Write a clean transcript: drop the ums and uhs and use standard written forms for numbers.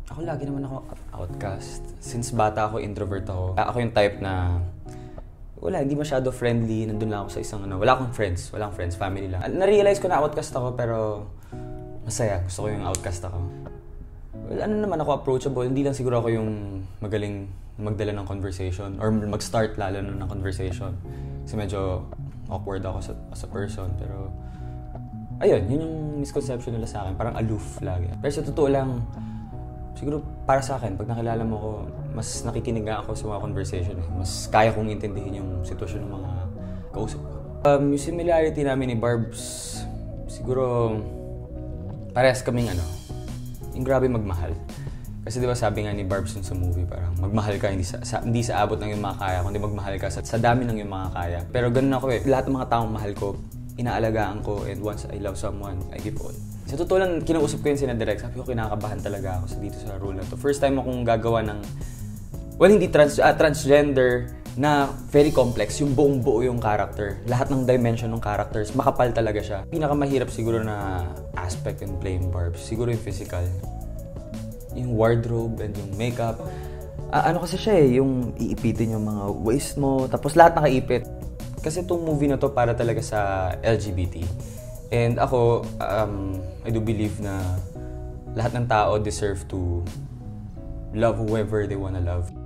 Ako lagi naman ako outcast. Since bata ako, introvert ako. Ako yung type na hindi masyado friendly. Nandun lang ako sa isang wala akong friends, family lang. Na-realize ko na outcast ako pero masaya. Gusto ko yung outcast ako. Well, naman ako approachable. Hindi lang siguro ako yung magaling magdala ng conversation or mag-start lalo ng conversation. Kasi medyo awkward ako as a person. Pero ayun, yun yung misconception nila sa akin. Parang aloof lagi. Pero sa totoo lang, siguro para sa akin, pag nakilala mo ko, mas nakikinig ako sa mga conversation. Mas kaya kong intindihin yung sitwasyon ng mga kausap ko. Yung similarity namin ni Barbs, siguro parehas kaming yung grabe magmahal. Kasi di ba sabi nga ni Barbs sa movie, parang magmahal ka, hindi sa abot ng iyong makakaya, kundi magmahal ka sa dami ng iyong makakaya. Pero ganun ako lahat ng mga taong mahal ko, inaalagaan ko, and once I love someone, I give all. Sa totoo lang, kinausap ko yun sina Direk. Sabi ko, kinakabahan talaga ako dito sa role na to. First time akong gagawa ng, hindi transgender, na very complex. Yung buong-buo yung character. Lahat ng dimension ng characters, makapal talaga siya. Pinakamahirap siguro na aspect in playing Barbs, siguro yung physical. Yung wardrobe and yung makeup. Kasi siya yung iipitin yung mga waist mo, tapos lahat nakaipit. Kasi itong movie na to para talaga sa LGBT. And ako, I do believe na lahat ng tao deserve to love whoever they wanna love.